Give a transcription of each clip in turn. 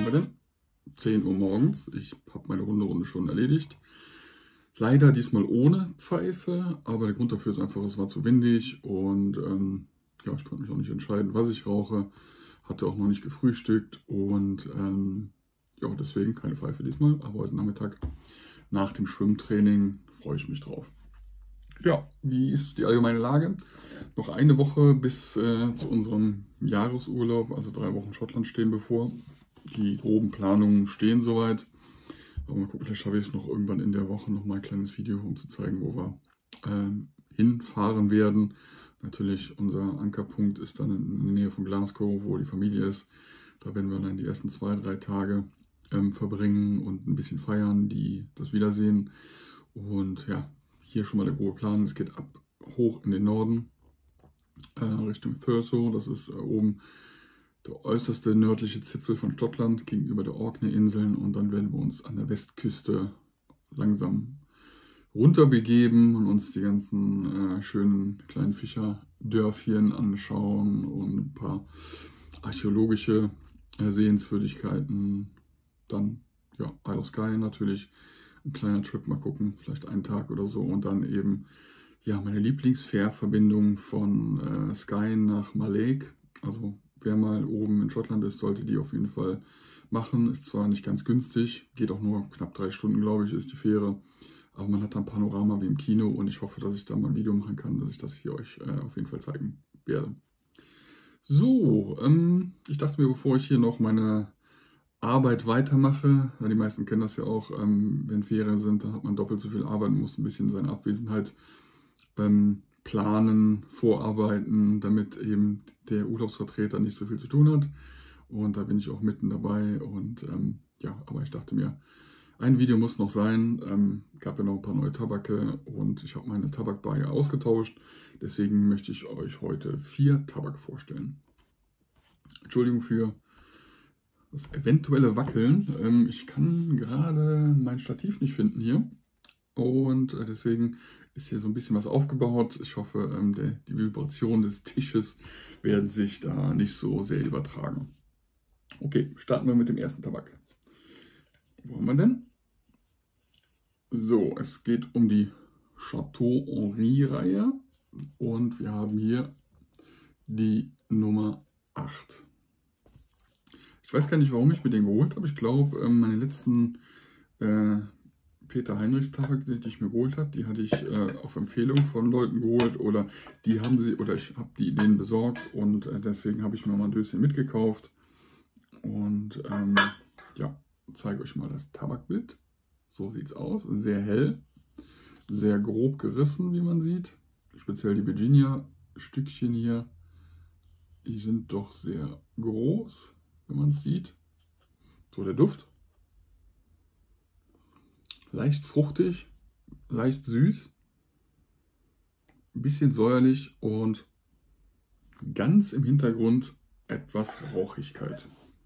wir denn? 10 Uhr morgens. Ich habe meine Runde schon erledigt. Leider diesmal ohne Pfeife, aber der Grund dafür ist einfach, es war zu windig und ja, ich konnte mich auch nicht entscheiden, was ich rauche. Hatte auch noch nicht gefrühstückt und ja, deswegen keine Pfeife diesmal. Aber heute Nachmittag nach dem Schwimmtraining freue ich mich drauf. Ja, wie ist die allgemeine Lage? Noch eine Woche bis zu unserem Jahresurlaub, also 3 Wochen Schottland stehen bevor. Die groben Planungen stehen soweit. Aber mal gucken, vielleicht schaffe ich es noch irgendwann in der Woche noch mal ein kleines Video, um zu zeigen, wo wir hinfahren werden. Natürlich, unser Ankerpunkt ist dann in der Nähe von Glasgow, wo die Familie ist. Da werden wir dann die ersten 2, 3 Tage verbringen und ein bisschen feiern, das Wiedersehen. Und ja, hier schon mal der grobe Plan. Es geht hoch in den Norden, Richtung Thurso. Das ist oben der äußerste nördliche Zipfel von Schottland gegenüber der Orkney-Inseln. Und dann werden wir uns an der Westküste langsam runterbegeben und uns die ganzen schönen kleinen Fischerdörfchen anschauen und ein paar archäologische Sehenswürdigkeiten. Dann ja, Isle of Skye natürlich, ein kleiner Trip, mal gucken, vielleicht einen Tag oder so. Und dann eben ja meine Lieblingsfährverbindung von Skye nach Mallaig. Also wer mal oben in Schottland ist, sollte die auf jeden Fall machen. Ist zwar nicht ganz günstig, geht auch nur knapp 3 Stunden, glaube ich, ist die Fähre. Aber man hat da ein Panorama wie im Kino und ich hoffe, dass ich da mal ein Video machen kann, dass ich das hier euch auf jeden Fall zeigen werde. So, ich dachte mir, bevor ich hier noch meine Arbeit weitermache, die meisten kennen das ja auch, wenn Ferien sind, dann hat man doppelt so viel Arbeit und muss ein bisschen seine Abwesenheit planen, vorarbeiten, damit eben der Urlaubsvertreter nicht so viel zu tun hat. Und da bin ich auch mitten dabei und ja, aber ich dachte mir, ein Video muss noch sein, gab ja noch ein paar neue Tabake und ich habe meine Tabakbar ausgetauscht, deswegen möchte ich euch heute 4 Tabak vorstellen. Entschuldigung für das eventuelle Wackeln, ich kann gerade mein Stativ nicht finden hier und deswegen ist hier so ein bisschen was aufgebaut. Ich hoffe, die Vibrationen des Tisches werden sich da nicht so sehr übertragen. Okay, starten wir mit dem ersten Tabak. Wo haben wir denn? So, es geht um die Chateau Henri-Reihe und wir haben hier die Nummer 8. Ich weiß gar nicht, warum ich mir den geholt habe. Ich glaube, meine letzten Peter Heinrichs Tabak, die ich mir geholt habe, die hatte ich auf Empfehlung von Leuten geholt oder ich habe die denen besorgt und deswegen habe ich mir mal ein Döschen mitgekauft. Und ja, zeige euch mal das Tabakbild. So sieht es aus. Sehr hell, sehr grob gerissen, wie man sieht. Speziell die Virginia-Stückchen hier, die sind doch sehr groß, wenn man es sieht. So der Duft. Leicht fruchtig, leicht süß, ein bisschen säuerlich und ganz im Hintergrund etwas Rauchigkeit.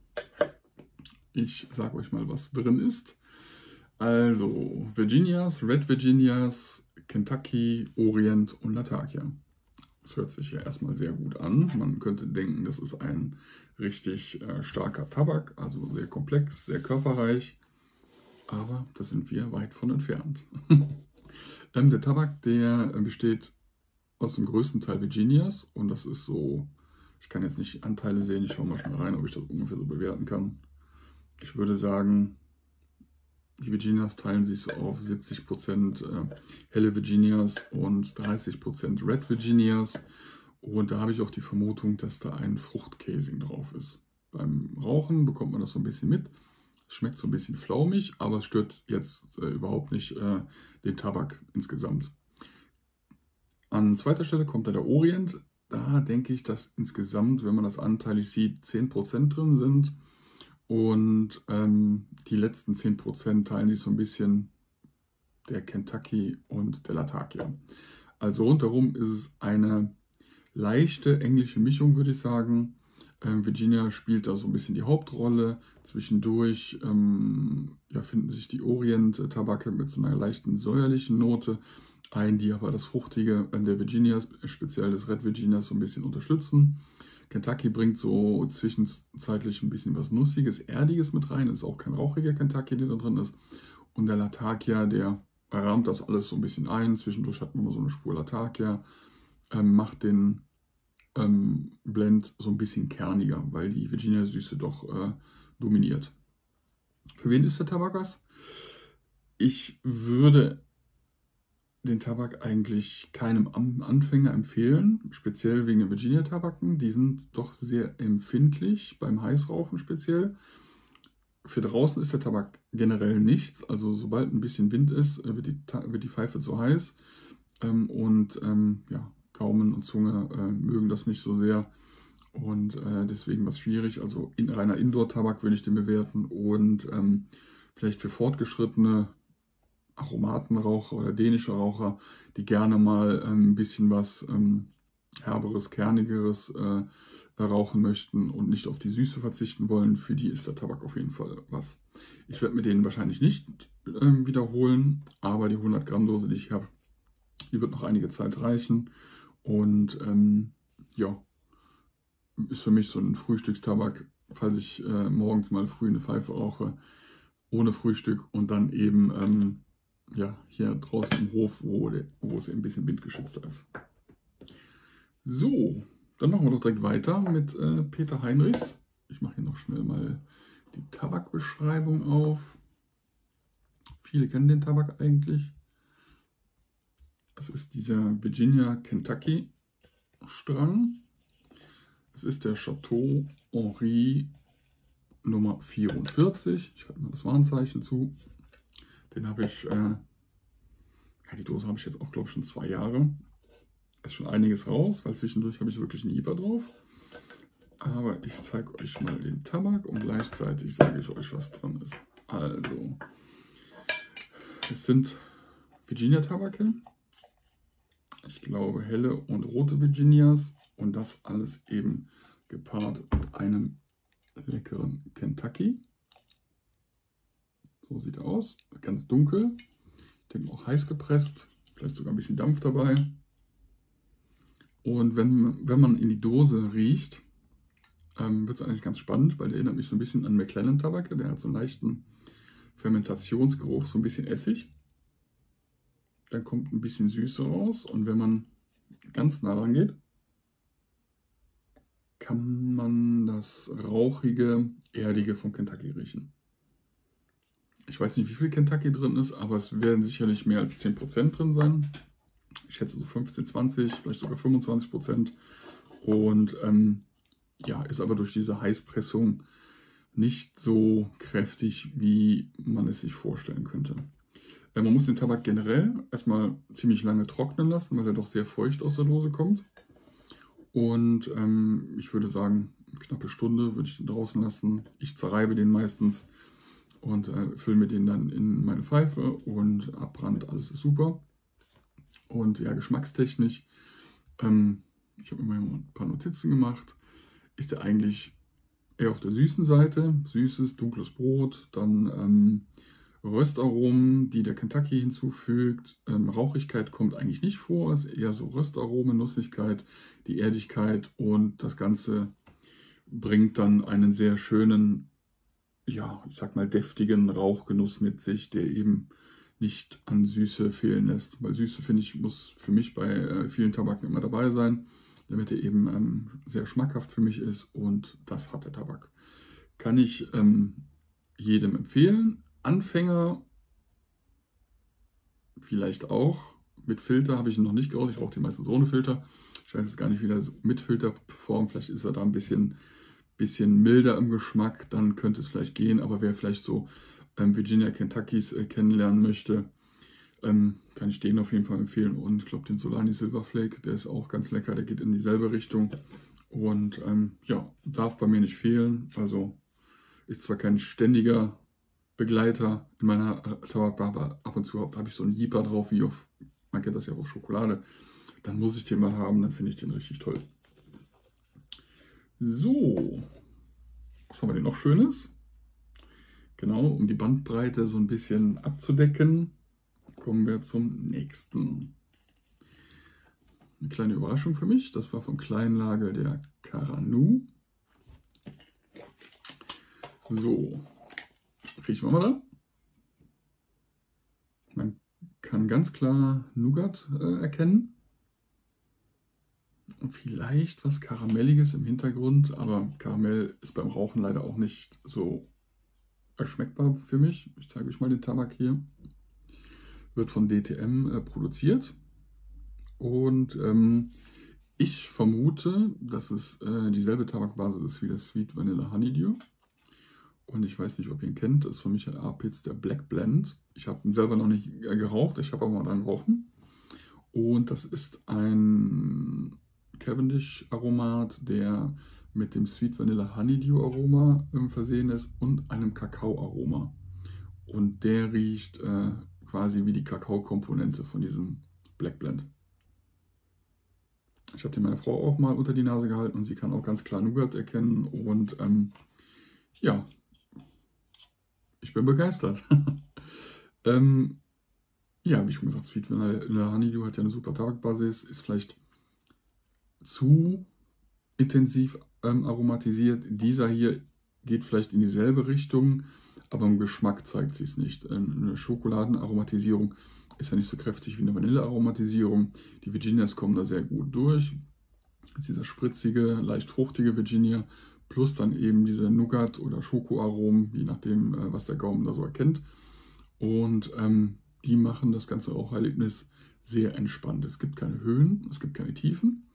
Ich sage euch mal, was drin ist. Also Virginias, Red Virginias, Kentucky, Orient und Latakia. Das hört sich ja erstmal sehr gut an. Man könnte denken, das ist ein richtig starker Tabak, also sehr komplex, sehr körperreich. Aber da sind wir weit von entfernt. Der Tabak, der besteht aus dem größten Teil Virginias und das ist so, ich kann jetzt nicht Anteile sehen, ich schaue mal schnell rein, ob ich das ungefähr so bewerten kann. Ich würde sagen, die Virginias teilen sich so auf 70% helle Virginias und 30% Red Virginias. Und da habe ich auch die Vermutung, dass da ein Fruchtcasing drauf ist. Beim Rauchen bekommt man das so ein bisschen mit. Es schmeckt so ein bisschen flaumig, aber es stört jetzt überhaupt nicht den Tabak insgesamt. An zweiter Stelle kommt da der Orient. Da denke ich, dass insgesamt, wenn man das anteilig sieht, 10% drin sind. Und die letzten 10% teilen sich so ein bisschen der Kentucky und der Latakia. Also rundherum ist es eine leichte englische Mischung, würde ich sagen. Virginia spielt da so ein bisschen die Hauptrolle. Zwischendurch ja, finden sich die Orient-Tabake mit so einer leichten säuerlichen Note ein, die aber das Fruchtige der Virginias, speziell des Red Virginias, so ein bisschen unterstützen. Kentucky bringt so zwischenzeitlich ein bisschen was Nussiges, Erdiges mit rein. Ist auch kein rauchiger Kentucky, der da drin ist. Und der Latakia, der rahmt das alles so ein bisschen ein. Zwischendurch hat man immer so eine Spur Latakia. Macht den Blend so ein bisschen kerniger, weil die Virginia-Süße doch dominiert. Für wen ist der Tabak was? Ich würde den Tabak eigentlich keinem Anfänger empfehlen, speziell wegen den Virginia-Tabaken. Die sind doch sehr empfindlich, beim Heißrauchen speziell. Für draußen ist der Tabak generell nichts. Also sobald ein bisschen Wind ist, wird die Pfeife zu heiß. Ja, Gaumen und Zunge mögen das nicht so sehr. Und deswegen was schwierig. Also reiner Indoor-Tabak würde ich den bewerten. Und vielleicht für fortgeschrittene Aromatenraucher oder dänische Raucher, die gerne mal ein bisschen was herberes, kernigeres rauchen möchten und nicht auf die Süße verzichten wollen, für die ist der Tabak auf jeden Fall was. Ich werde mir den wahrscheinlich nicht wiederholen, aber die 100 Gramm Dose, die ich habe, die wird noch einige Zeit reichen. Und ja, ist für mich so ein Frühstückstabak, falls ich morgens mal früh eine Pfeife rauche, ohne Frühstück und dann eben ja, hier draußen im Hof, wo es ein bisschen windgeschützter ist. So, dann machen wir doch direkt weiter mit Peter Heinrichs. Ich mache hier noch schnell mal die Tabakbeschreibung auf. Viele kennen den Tabak eigentlich. Das ist dieser Virginia Kentucky Strang. Es ist der Chateau Henri Nummer 44. Ich schreibe mal das Warenzeichen zu. Den habe ich, ja, die Dose habe ich jetzt auch, glaube ich, schon 2 Jahre. Ist schon einiges raus, weil zwischendurch habe ich wirklich einen IPA drauf. Aber ich zeige euch mal den Tabak und gleichzeitig sage ich euch, was drin ist. Also, es sind Virginia-Tabake. Ich glaube, helle und rote Virginias. Und das alles eben gepaart mit einem leckeren Kentucky. So sieht er aus. Ganz dunkel. Ich denke auch heiß gepresst. Vielleicht sogar ein bisschen Dampf dabei. Und wenn man in die Dose riecht, wird es eigentlich ganz spannend, weil der erinnert mich so ein bisschen an McLaren Tabak. Der hat so einen leichten Fermentationsgeruch, so ein bisschen Essig. Dann kommt ein bisschen Süße raus. Und wenn man ganz nah dran geht, kann man das rauchige, erdige vom Kentucky riechen. Ich weiß nicht, wie viel Kentucky drin ist, aber es werden sicherlich mehr als 10% drin sein. Ich schätze so 15, 20, vielleicht sogar 25%. Und ja, ist aber durch diese Heißpressung nicht so kräftig, wie man es sich vorstellen könnte. Man muss den Tabak generell erstmal ziemlich lange trocknen lassen, weil er doch sehr feucht aus der Dose kommt. Und ich würde sagen, eine knappe Stunde würde ich den draußen lassen. Ich zerreibe den meistens und fülle mir den dann in meine Pfeife und Abbrand, alles ist super. Und ja, geschmackstechnisch, ich habe mir mal ein paar Notizen gemacht, ist er eigentlich eher auf der süßen Seite. Süßes, dunkles Brot, dann Röstaromen, die der Kentucky hinzufügt. Rauchigkeit kommt eigentlich nicht vor, es ist eher so Röstaromen, Nussigkeit, die Erdigkeit und das Ganze bringt dann einen sehr schönen, ja, ich sag mal deftigen Rauchgenuss mit sich, der eben nicht an Süße fehlen lässt. Weil Süße, finde ich, muss für mich bei vielen Tabaken immer dabei sein, damit er eben sehr schmackhaft für mich ist und das hat der Tabak. Kann ich jedem empfehlen. Anfänger vielleicht auch. Mit Filter habe ich ihn noch nicht geraucht. Ich rauche die meistens ohne Filter. Ich weiß jetzt gar nicht, wie der mit Filter performt. Vielleicht ist er da ein bisschen milder im Geschmack. Dann könnte es vielleicht gehen. Aber wer vielleicht so Virginia Kentuckys kennenlernen möchte, kann ich den auf jeden Fall empfehlen. Und ich glaube, den Solani Silver Flake, der ist auch ganz lecker. Der geht in dieselbe Richtung. Und ja, darf bei mir nicht fehlen. Also ist zwar kein ständiger Begleiter in meiner Tabakbar, aber ab und zu habe ich so einen Jeeper drauf, wie auf, man kennt das ja auf Schokolade. Dann muss ich den mal haben, dann finde ich den richtig toll. So, was haben wir denn noch Schönes? Genau, um die Bandbreite so ein bisschen abzudecken, kommen wir zum nächsten. Eine kleine Überraschung für mich, das war von Kleinlage der Caranu. So, riechen wir mal da. Man kann ganz klar Nougat erkennen. Und vielleicht was Karamelliges im Hintergrund, aber Karamell ist beim Rauchen leider auch nicht so erschmeckbar für mich. Ich zeige euch mal den Tabak hier. Wird von DTM produziert. Und ich vermute, dass es dieselbe Tabakbasis ist wie der Sweet Vanilla Honeydew. Und ich weiß nicht, ob ihr ihn kennt. Das ist von Michael Apitz, der Black Blend. Ich habe ihn selber noch nicht geraucht, ich habe aber mal dran gerochen. Und das ist ein Cavendish-Aromat, der mit dem Sweet Vanilla Honeydew-Aroma versehen ist und einem Kakao-Aroma. Und der riecht quasi wie die Kakao-Komponente von diesem Black Blend. Ich habe den meiner Frau auch mal unter die Nase gehalten und sie kann auch ganz klar Nougat erkennen. Und ja, ich bin begeistert. Ja, wie schon gesagt, Sweet Vanilla Honeydew hat ja eine super Tabakbasis, ist vielleicht zu intensiv aromatisiert. Dieser hier geht vielleicht in dieselbe Richtung, aber im Geschmack zeigt sich es nicht. Eine Schokoladenaromatisierung ist ja nicht so kräftig wie eine Vanillearomatisierung. Die Virginias kommen da sehr gut durch. Das ist dieser spritzige, leicht fruchtige Virginia, plus dann eben diese Nougat- oder Schokoaromen, je nachdem, was der Gaumen da so erkennt. Und die machen das ganze Raucherlebnis sehr entspannt. Es gibt keine Höhen, es gibt keine Tiefen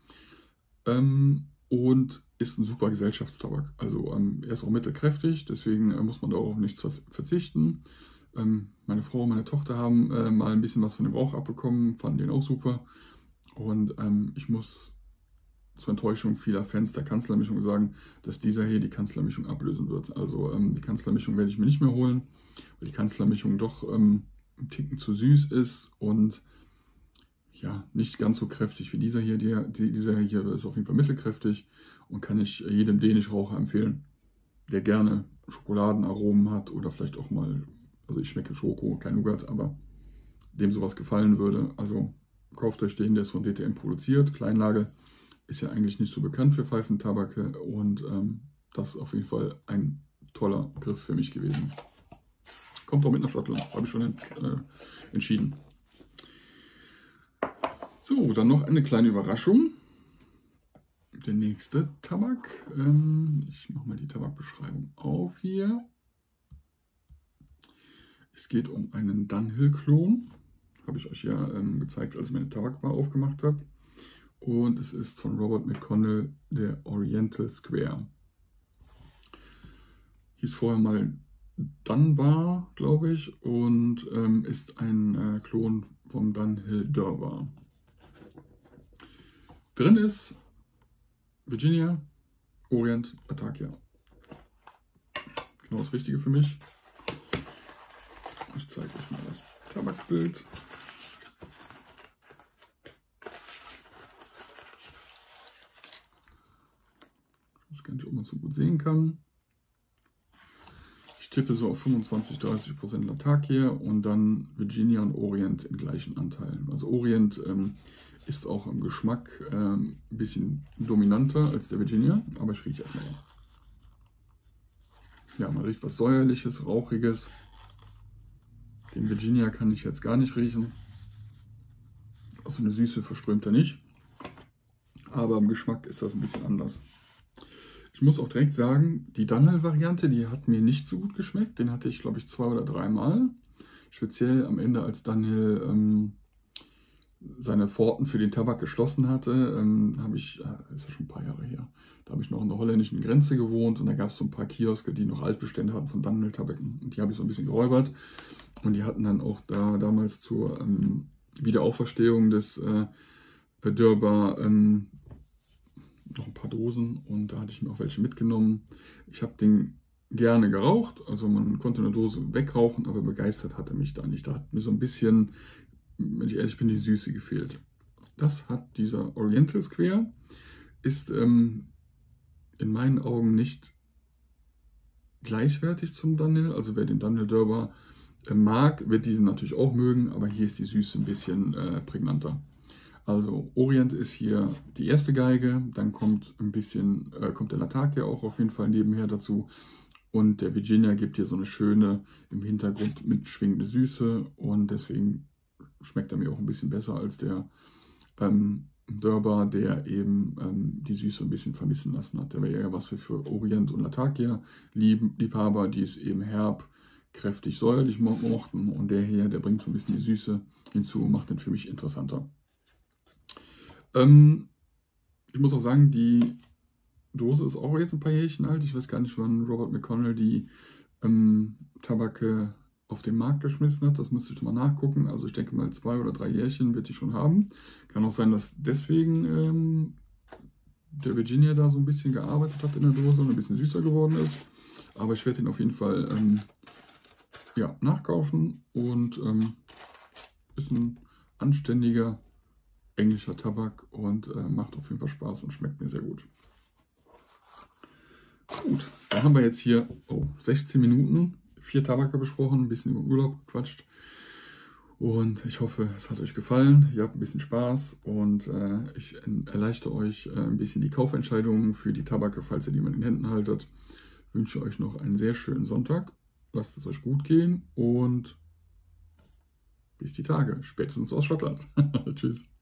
und ist ein super Gesellschaftstabak. Also er ist auch mittelkräftig, deswegen muss man da auch auf nichts verzichten. Meine Frau und meine Tochter haben mal ein bisschen was von dem Rauch abbekommen, fanden den auch super. Und ich muss zur Enttäuschung vieler Fans der Kanzlermischung sagen, dass dieser hier die Kanzlermischung ablösen wird. Also die Kanzlermischung werde ich mir nicht mehr holen, weil die Kanzlermischung doch ein Ticken zu süß ist und ja, nicht ganz so kräftig wie dieser hier. Dieser hier ist auf jeden Fall mittelkräftig und kann ich jedem Dänisch-Raucher empfehlen, der gerne Schokoladenaromen hat oder vielleicht auch mal, also ich schmecke Schoko, kein Nougat, aber dem sowas gefallen würde. Also kauft euch den, der ist von DTM produziert. Kleinlage ist ja eigentlich nicht so bekannt für Pfeifentabake und das ist auf jeden Fall ein toller Griff für mich gewesen. Kommt auch mit nach Schottland, habe ich schon entschieden. So, dann noch eine kleine Überraschung. Der nächste Tabak. Ich mache mal die Tabakbeschreibung auf hier. Es geht um einen Dunhill-Klon. Habe ich euch ja gezeigt, als ich meine Tabakbar aufgemacht habe. Und es ist von Robert McConnell, der Oriental Square. Hieß vorher mal Dunbar, glaube ich, und ist ein Klon vom Dunhill Durbar. Drin ist Virginia, Orient, Latakia. Genau das Richtige für mich. Ich zeige euch mal das Tabakbild. Ich weiß gar nicht, ob man es so gut sehen kann. Ich tippe so auf 25–30% Latakia und dann Virginia und Orient in gleichen Anteilen. Also Orient ist auch im Geschmack ein bisschen dominanter als der Virginia, aber ich rieche erstmal. Ja, man riecht was Säuerliches, Rauchiges. Den Virginia kann ich jetzt gar nicht riechen. Also eine Süße verströmt er nicht. Aber im Geschmack ist das ein bisschen anders. Ich muss auch direkt sagen, die Dunhill-Variante, die hat mir nicht so gut geschmeckt. Den hatte ich, glaube ich, 2 oder 3 Mal. Speziell am Ende, als Dunhill seine Pforten für den Tabak geschlossen hatte, ist ja schon ein paar Jahre her, da habe ich noch an der holländischen Grenze gewohnt und da gab es so ein paar Kioske, die noch Altbestände hatten von Dunhill-Tabaken und die habe ich so ein bisschen geräubert und die hatten dann auch damals zur Wiederauferstehung des Durbar noch ein paar Dosen und da hatte ich mir auch welche mitgenommen. Ich habe den gerne geraucht, also man konnte eine Dose wegrauchen, aber begeistert hat er mich da nicht. Da hat mir so ein bisschen, wenn ich ehrlich bin, die Süße gefehlt. Das hat dieser Oriental Square, ist in meinen Augen nicht gleichwertig zum Dunhill. Also wer den Dunhill Durbar mag, wird diesen natürlich auch mögen, aber hier ist die Süße ein bisschen prägnanter. Also Orient ist hier die erste Geige, dann kommt kommt der Latakia auch auf jeden Fall nebenher dazu. Und der Virginia gibt hier so eine schöne, im Hintergrund mitschwingende Süße, und deswegen schmeckt er mir auch ein bisschen besser als der Durbar, der eben die Süße ein bisschen vermissen lassen hat. Der wäre eher was für Orient und Latakia Liebhaber, die es eben herb, kräftig, säuerlich mochten, und der hier, der bringt so ein bisschen die Süße hinzu und macht den für mich interessanter. Ich muss auch sagen, die Dose ist auch jetzt ein paar Jährchen alt. Ich weiß gar nicht, wann Robert McConnell die Tabake auf den Markt geschmissen hat. Das müsste ich mal nachgucken. Also ich denke mal 2 oder 3 Jährchen wird die schon haben. Kann auch sein, dass deswegen der Virginia da so ein bisschen gearbeitet hat in der Dose und ein bisschen süßer geworden ist. Aber ich werde ihn auf jeden Fall ja, nachkaufen, und ist ein anständiger englischer Tabak und macht auf jeden Fall Spaß und schmeckt mir sehr gut. Gut, dann haben wir jetzt hier 16 Minuten, 4 Tabake besprochen, ein bisschen über Urlaub gequatscht. Und ich hoffe, es hat euch gefallen, ihr habt ein bisschen Spaß, und ich erleichtere euch ein bisschen die Kaufentscheidungen für die Tabake, falls ihr die mal in den Händen haltet. Ich wünsche euch noch einen sehr schönen Sonntag, lasst es euch gut gehen und bis die Tage, spätestens aus Schottland. Tschüss.